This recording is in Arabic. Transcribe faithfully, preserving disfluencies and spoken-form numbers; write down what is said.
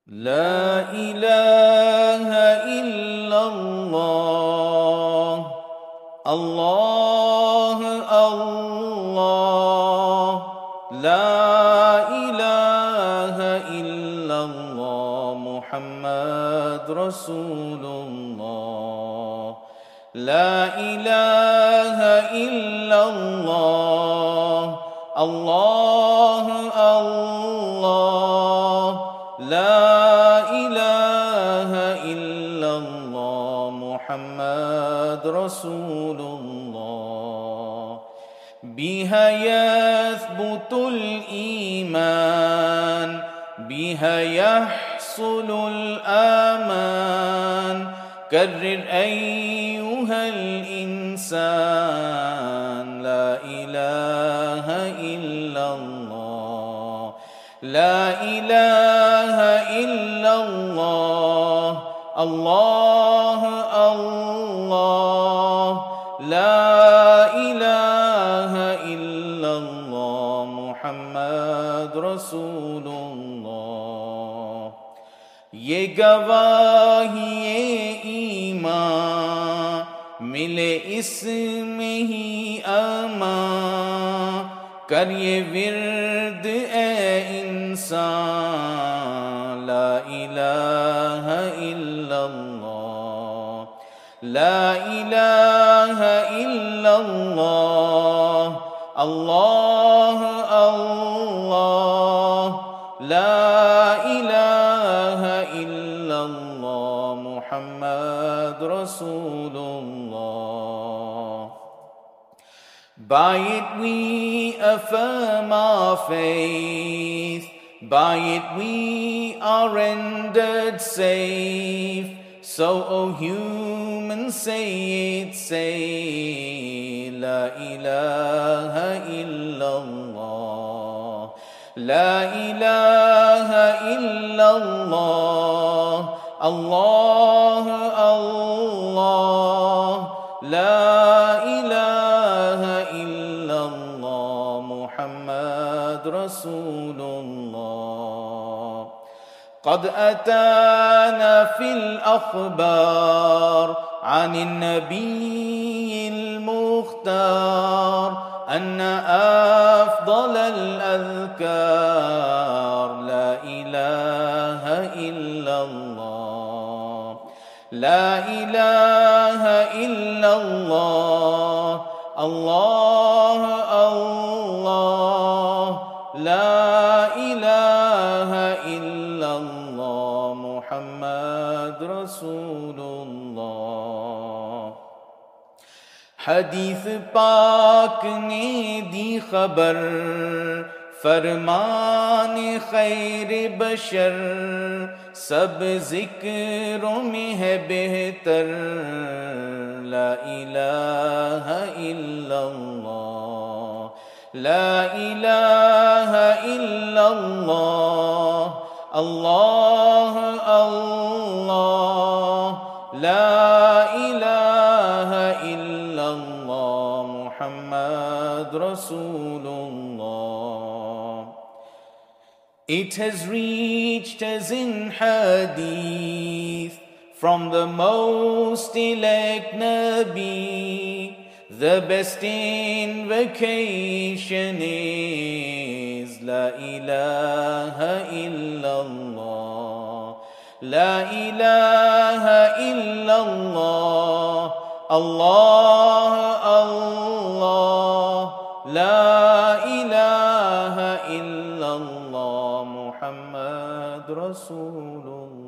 لا إله إلا الله الله الله لا إله إلا الله محمد رسول الله لا إله إلا الله الله الله لا إله إلا الله محمد رسول الله بها يثبت الإيمان بها يحصل الأمان كرر أيها الإنسان لا إله إلا الله لا إله إلا الله الله الله لا إله إلا الله محمد رسول الله ये गवाही ईमान मिले इसमें ही अमान कर ये विर्द ए इंसान ला इलाहा इल्लल्लाह ला इलाहा इल्लल्लाह अल्लाह अल्लाह ला इलाहा इल्लल्लाह मुहम्मद रसूलुल्लाह. By it we affirm our faith, by it we are rendered safe. So, O humans, say it, say, La ilaha illallah, La ilaha illallah, Allah, Allah, La ilaha illallah, Muhammad Rasulullah. قد أتانا في الأخبار عن النبي المختار أن أفضل الأذكار لا إله إلا الله لا إله إلا الله الله الله لا إله إلا الله محمد رسول الله. حدیث پاک نے دی خبر فرمان خیر بشر سب ذکروں میں ہے بہتر لا الہ الا اللہ لا الہ الا اللہ اللہ اللہ لا الہ الا اللہ محمد رسول اللہ. It has reached us in hadith from the most elect Nabi, the best invocation is La ilaha illallah La ilaha illallah Allah Allah La ilaha illallah Muhammad Rasulullah.